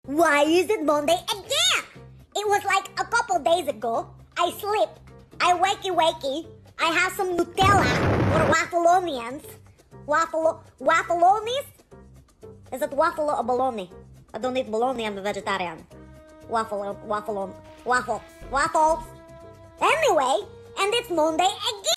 Why is it Monday again? It was like a couple days ago. I sleep. I wakey. I have some Nutella or waffleonians. Waffleonies? Is it waffle or bologna? I don't eat bologna, I'm a vegetarian. Waffles. Anyway, and it's Monday again.